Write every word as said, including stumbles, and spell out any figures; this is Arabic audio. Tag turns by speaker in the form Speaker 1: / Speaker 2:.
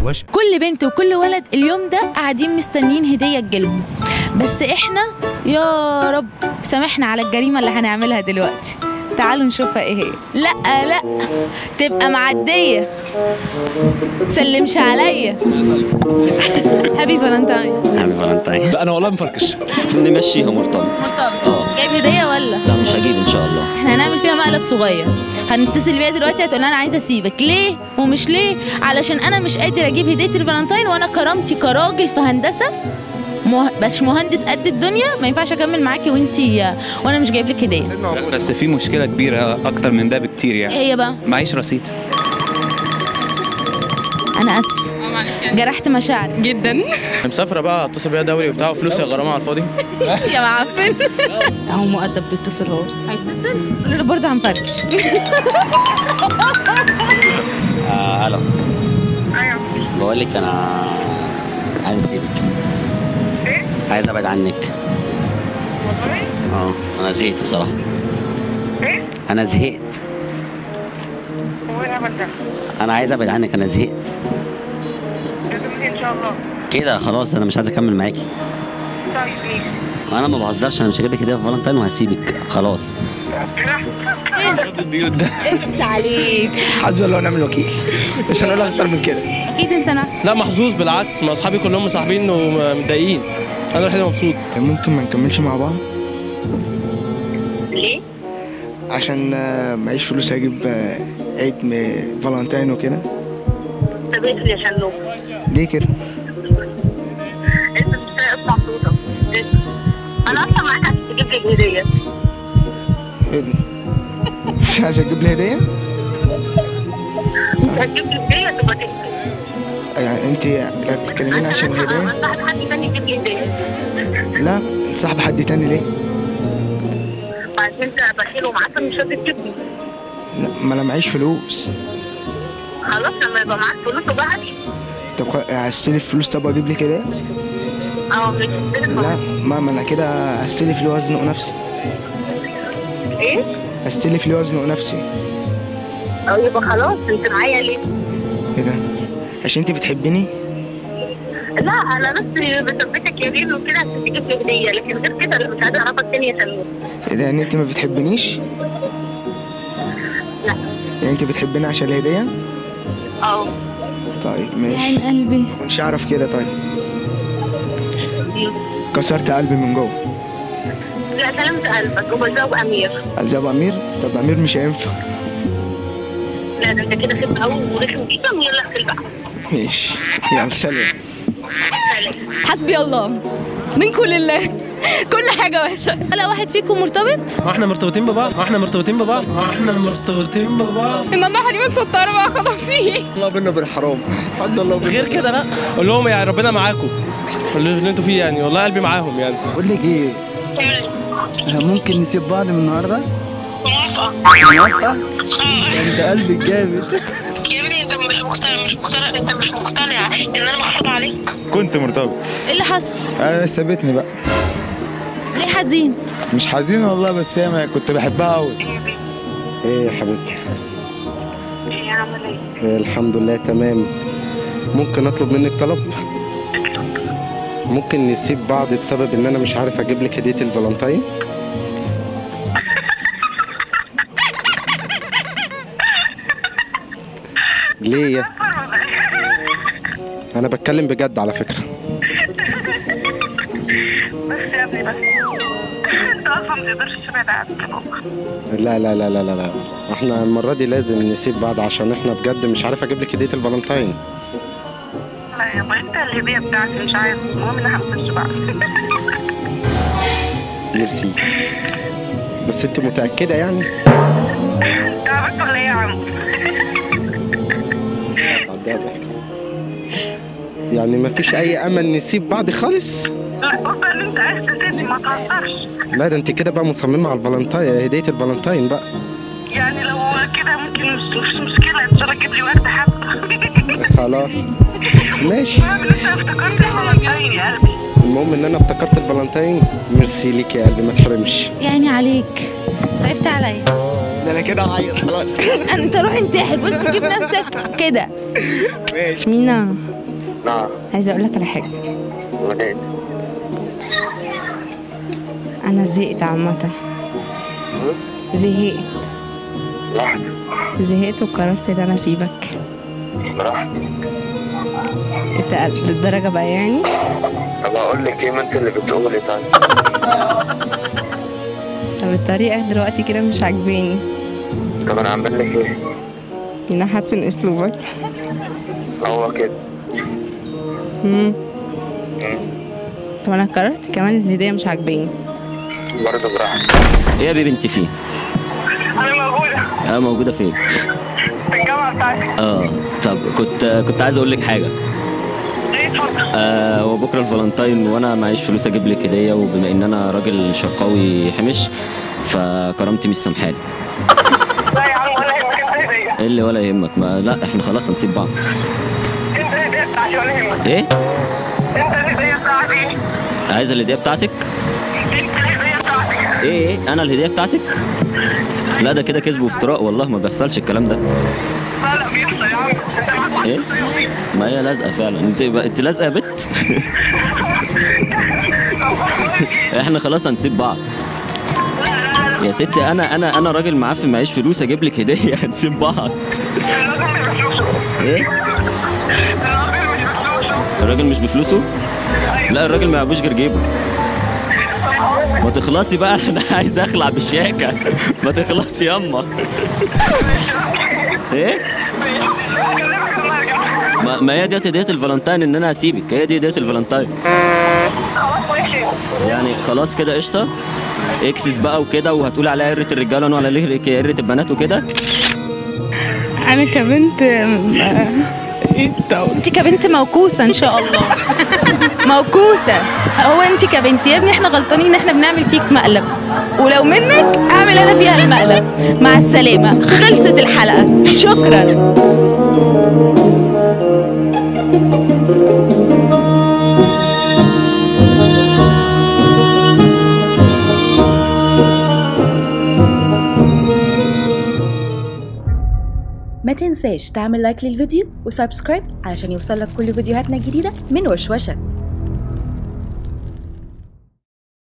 Speaker 1: وشوشة.
Speaker 2: كل بنت وكل ولد اليوم ده قاعدين مستنيين هدية تجيلهم، بس احنا يا رب سامحنا على الجريمة اللي هنعملها دلوقتي. تعالوا نشوفها ايه هي. لا لا تبقى معدية، تسلمش عليا. هابي فالنتاين.
Speaker 3: هابي فالنتاين.
Speaker 4: لا انا والله مفركش.
Speaker 3: نمشيها مرتبط.
Speaker 2: مرتبط. اه جايب هدية ولا؟
Speaker 3: لا مش هجيب ان شاء الله.
Speaker 2: احنا هنعمل فيها مقلب صغير، هنتصل بيها دلوقتي هتقول لها انا عايزه اسيبك. ليه ومش ليه؟ علشان انا مش قادر اجيب هديه الفالنتاين، وانا كرامتي كراجل في هندسه مه... بس مهندس قد الدنيا ما ينفعش اكمل معاكي وانتي وانا مش جايب لك هديه.
Speaker 5: بس في مشكله كبيره اكتر من ده بكتير يعني.
Speaker 2: ايه هي بقى؟
Speaker 5: معيش رصيد.
Speaker 2: انا اسف جرحت مشاعري
Speaker 6: جدا.
Speaker 4: مسافره بقى اتصل بيها دوري وبتاع وفلوس يا غرامه على الفاضي.
Speaker 2: يا معفن. اهو مؤدب بيتصل اهو. هيتصل؟ قول له برضه هنفركش.
Speaker 3: آه الو. ايوه بقول لك انا عايز اسيبك. ايه؟ عايز ابعد عنك. والله؟ اه انا زهقت بصراحه. ايه؟ انا زهقت.
Speaker 7: هو ايه الهبل ده؟
Speaker 3: انا عايز ابعد عنك، انا زهقت.
Speaker 7: ان شاء الله
Speaker 3: كده خلاص انا مش عايز اكمل معاكي.
Speaker 7: طيب ليه؟
Speaker 3: انا ما بهزرش، انا مش هجيب لك هديه في فالنتاين وهسيبك خلاص.
Speaker 4: البيوت ده
Speaker 2: اقسى عليك.
Speaker 4: حسبي الله ونعم الوكيل. مش هنقول اكتر من كده.
Speaker 2: اكيد انت انا.
Speaker 4: لا محظوظ بالعكس، ما اصحابي كلهم مصاحبين ومتضايقين، انا الوحيد مبسوط.
Speaker 8: ممكن ما نكملش مع بعض؟
Speaker 7: ليه؟
Speaker 8: عشان معيش فلوس اجيب عيد فالنتاين وكده.
Speaker 7: طب اقفل يا شنو.
Speaker 8: ليه كده؟
Speaker 7: انت مش فاهم اسمع صوتك. انا اصلا معاك عشان تجيب لي هديه.
Speaker 8: ايه ده؟ مش عايز اجيب لي هديه؟
Speaker 7: انت هتجيب لي هديه تبقى تقفل.
Speaker 8: يعني انت بتكلميني عشان الهديه؟
Speaker 7: انا صاحب حد تاني يجيب لي هديه.
Speaker 8: لا انت صاحب حد تاني ليه؟
Speaker 7: عشان انت بخيل ومعفن مش راضي تجيبني.
Speaker 8: لا ما انا معيش فلوس.
Speaker 7: خلاص لما يبقى معاك فلوس وبقى هاتي.
Speaker 8: طب هستلف فلوس طب اجيب لك هديه؟
Speaker 7: اه مش هستلف.
Speaker 8: لا ما ما انا كده هستلف لي وزنق نفسي.
Speaker 7: ايه؟
Speaker 8: هستلف لي وزنق نفسي.
Speaker 7: اه يبقى خلاص انت معايا ليه؟
Speaker 8: ايه ده؟ عشان انت بتحبيني؟
Speaker 7: لا انا بس بثبتك يا ريم وكده عشان تجيب لي هديه، لكن غير كده انا مش عايزه اعرفك تاني يا سلمى.
Speaker 8: ايه ده يعني انت ما بتحبنيش؟
Speaker 7: لا.
Speaker 8: يعني انت بتحبيني عشان الهديه؟
Speaker 7: اه.
Speaker 8: طيب ماشي.
Speaker 2: عين قلبي.
Speaker 8: مش هعرف كده. طيب كسرت قلبي من جوه.
Speaker 7: لا سلمت قلبك وبزوق امير.
Speaker 8: الزاب امير؟ طب امير مش هينفع.
Speaker 7: لا ده انت كده خف قوي ورخم جدا ويلا اقفل بقى.
Speaker 8: ماشي يلا سلام.
Speaker 6: حسبي الله منكم لله. كل حاجه وحشه.
Speaker 2: ولا واحد فيكم مرتبط؟
Speaker 4: ما احنا مرتبطين ببعض، ما احنا مرتبطين ببعض، ما احنا مرتبطين ببعض.
Speaker 6: انما حريمه ستاره بقى خلاص.
Speaker 8: الله بينا بالحرام. حد الله بينا.
Speaker 4: غير كده لا. قول لهم يعني ربنا معاكم اللي انتوا فيه، يعني والله قلبي معاهم يعني.
Speaker 8: بقول لك ايه؟ ممكن نسيب بعض من النهارده؟
Speaker 7: موافقه.
Speaker 8: موافقه؟ انت قلبك جامد.
Speaker 7: يا ابني انت مش مقتنع مش مقتنع انت مش مقتنع ان انا محطوط عليك.
Speaker 9: كنت مرتبط.
Speaker 2: ايه اللي حصل؟
Speaker 9: ايوه سابتني بقى.
Speaker 2: ليه حزين؟
Speaker 9: مش حزين والله، بس هي ما كنت بحبها قوي.
Speaker 8: ايه يا حبيبتي؟
Speaker 7: ايه عامل ايه؟
Speaker 8: إيه الحمد لله تمام. ممكن اطلب منك طلب؟ ممكن نسيب بعض بسبب ان انا مش عارف اجيب لك هديه الفالنتاين؟ ليه يا؟ انا بتكلم بجد على فكره.
Speaker 7: بس يا ابني بس انت اصلا ما تقدرش تبعد عني كده.
Speaker 8: لا لا لا لا لا لا احنا المره دي لازم نسيب بعض عشان احنا بجد مش عارف اجيب لك هديه الفالنتاين.
Speaker 7: لا يابا انت الهديه بتاعتي مش عايز، المهم ان احنا ما نسيبش بعض.
Speaker 8: ميرسي. بس انت متاكده يعني؟
Speaker 7: تعبت ولا ايه يا عم؟
Speaker 8: يعني مفيش اي امل نسيب بعض خالص؟
Speaker 7: لا بص اللي انت عايز تسيبني ما تهزرش.
Speaker 8: لا ده انت كده بقى مصممه على الفالنتاين، هديه الفالنتاين بقى.
Speaker 7: يعني لو كده ممكن مش مش مشكله ان شاء الله تجيب لي ورده حتى.
Speaker 8: خلاص ماشي.
Speaker 7: المهم ان انت افتكرت الفالنتاين يا قلبي.
Speaker 8: المهم ان انا افتكرت الفالنتاين. ميرسي ليك يا قلبي ما تحرمش.
Speaker 2: يعني عليك صعبت عليا.
Speaker 1: ده انا كده هعيط خلاص.
Speaker 2: انت روح انتحر، بص جيب نفسك كده.
Speaker 1: ماشي.
Speaker 6: مينا
Speaker 7: نعم.
Speaker 6: عايزه اقول لك على حاجه.
Speaker 7: ولاد.
Speaker 6: انا زهقت عامه. زهقت.
Speaker 7: براحتك.
Speaker 6: زهقت وقررت ان انا اسيبك.
Speaker 7: براحتك.
Speaker 6: انت للدرجه بقى يعني؟
Speaker 7: طب اقول لك ايه، ما انت اللي بتقولي. طيب
Speaker 6: طب الطريقه دلوقتي كده مش عاجباني.
Speaker 7: طب انا اعمل لك ايه؟
Speaker 6: ان احسن اسلوبك.
Speaker 7: هو كده.
Speaker 6: امم طب انا قررت كمان الهديه مش عاجباني.
Speaker 7: برضه براحتك.
Speaker 3: ايه يا بيبي انت فين؟
Speaker 7: انا موجوده.
Speaker 3: اه موجوده فين؟
Speaker 7: في الجامعه بتاعتك.
Speaker 3: اه طب كنت كنت عايز اقول لك حاجه.
Speaker 7: ايه اتفضل.
Speaker 3: آه وبكره الفالنتاين وانا معيش فلوس اجيب لك هديه، وبما ان انا راجل شرقاوي حمش فكرامتي مش سامحالي.
Speaker 7: لا يا عم ولا يهمك، انت هديه.
Speaker 3: ايه اللي ولا يهمك؟ ما لا احنا خلاص هنسيب بعض.
Speaker 7: انت الهديه بتاعتي ولا يهمك.
Speaker 3: ايه؟
Speaker 7: انت الهديه بتاعتي.
Speaker 3: عايزه الهديه بتاعتك؟
Speaker 7: انت الهديه بتاعتي.
Speaker 3: ايه ايه انا الهديه بتاعتك؟ لا ده كده كذب وافتراء، والله ما بيحصلش الكلام ده.
Speaker 7: لا لا بيحصل يا عم. انت معاك
Speaker 3: ايه؟ ما هي لازقه فعلا. انت انت لازقه يا بت. احنا خلاص هنسيب بعض. يا ستي انا انا انا راجل معفن معيش فلوس اجيب لك هديه. هنسيب بعض. ايه؟ الراجل مش بفلوسه؟ لا الراجل ما يعبوش غير جيبه. ما تخلصي بقى، انا عايز اخلع بالشياكه. ما تخلصي ياما. ايه؟ ما, ما هي ديت هديه الفالنتاين ان انا هسيبك، هي دي هديه الفالنتاين. يعني خلاص كده قشطه. اكسس بقى وكده، وهتقولي عليها قرة الرجاله وانا على قرة البنات وكده.
Speaker 6: انا كبنت ايه
Speaker 2: انت كبنت موكوسه ان شاء الله. موكوسه. هو انت كبنت يا ابني، احنا غلطانين ان احنا بنعمل فيك مقلب، ولو منك اعمل انا فيها المقلب. مع السلامه، خلصت الحلقه، شكرا.
Speaker 10: ما تنساش تعمل لايك للفيديو وسبسكرايب علشان يوصلك كل فيديوهاتنا الجديدة من وشوشة.